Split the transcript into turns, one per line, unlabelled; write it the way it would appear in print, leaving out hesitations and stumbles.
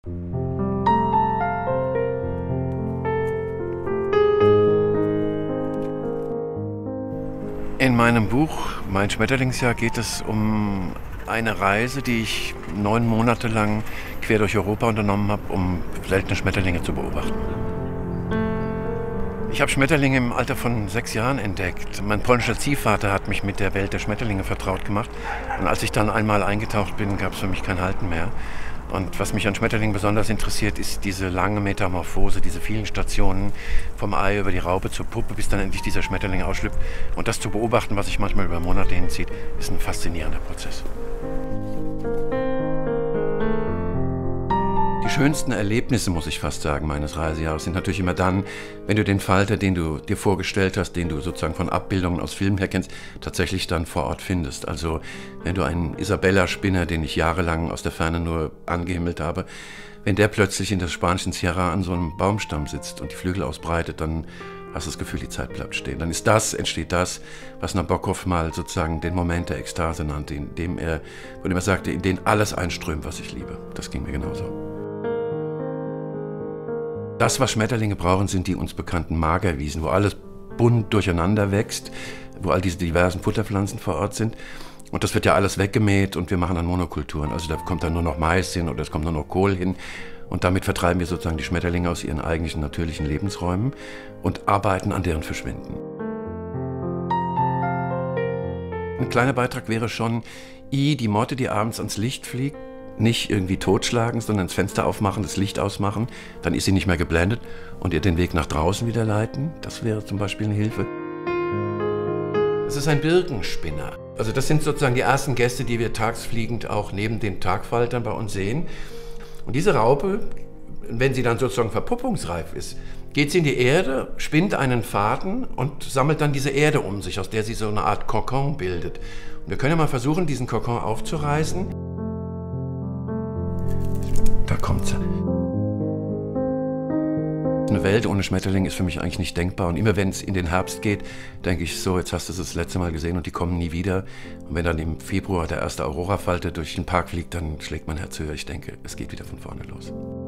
In meinem Buch Mein Schmetterlingsjahr geht es um eine Reise, die ich 9 Monate lang quer durch Europa unternommen habe, um seltene Schmetterlinge zu beobachten. Ich habe Schmetterlinge im Alter von 6 Jahren entdeckt. Mein polnischer Ziehvater hat mich mit der Welt der Schmetterlinge vertraut gemacht. Und als ich dann einmal eingetaucht bin, gab es für mich kein Halten mehr. Und was mich an Schmetterlingen besonders interessiert, ist diese lange Metamorphose, diese vielen Stationen vom Ei über die Raupe zur Puppe, bis dann endlich dieser Schmetterling ausschlüpft. Und das zu beobachten, was sich manchmal über Monate hinzieht, ist ein faszinierender Prozess. Die schönsten Erlebnisse, muss ich fast sagen, meines Reisejahres sind natürlich immer dann, wenn du den Falter, den du dir vorgestellt hast, den du sozusagen von Abbildungen aus Filmen her kennst, tatsächlich dann vor Ort findest. Also wenn du einen Isabella-Spinner, den ich jahrelang aus der Ferne nur angehimmelt habe, wenn der plötzlich in der spanischen Sierra an so einem Baumstamm sitzt und die Flügel ausbreitet, dann hast du das Gefühl, die Zeit bleibt stehen. Dann entsteht das, was Nabokov mal sozusagen den Moment der Ekstase nannte, von dem er sagte, in den alles einströmt, was ich liebe. Das ging mir genauso. Das, was Schmetterlinge brauchen, sind die uns bekannten Magerwiesen, wo alles bunt durcheinander wächst, wo all diese diversen Futterpflanzen vor Ort sind. Und das wird ja alles weggemäht und wir machen dann Monokulturen. Also da kommt dann nur noch Mais hin oder es kommt nur noch Kohl hin. Und damit vertreiben wir sozusagen die Schmetterlinge aus ihren eigentlichen natürlichen Lebensräumen und arbeiten an deren Verschwinden. Ein kleiner Beitrag wäre schon, die Motte, die abends ans Licht fliegt, nicht irgendwie totschlagen, sondern das Fenster aufmachen, das Licht ausmachen, dann ist sie nicht mehr geblendet und ihr den Weg nach draußen wieder leiten. Das wäre zum Beispiel eine Hilfe. Das ist ein Birkenspinner. Also das sind sozusagen die ersten Gäste, die wir tagsfliegend auch neben den Tagfaltern bei uns sehen. Und diese Raupe, wenn sie dann sozusagen verpuppungsreif ist, geht sie in die Erde, spinnt einen Faden und sammelt dann diese Erde um sich, aus der sie so eine Art Kokon bildet. Und wir können ja mal versuchen, diesen Kokon aufzureißen. Da kommt sie. Eine Welt ohne Schmetterling ist für mich eigentlich nicht denkbar. Und immer wenn es in den Herbst geht, denke ich so, jetzt hast du es das letzte Mal gesehen und die kommen nie wieder. Und wenn dann im Februar der erste Aurorafalter durch den Park fliegt, dann schlägt mein Herz höher. Ich denke, es geht wieder von vorne los.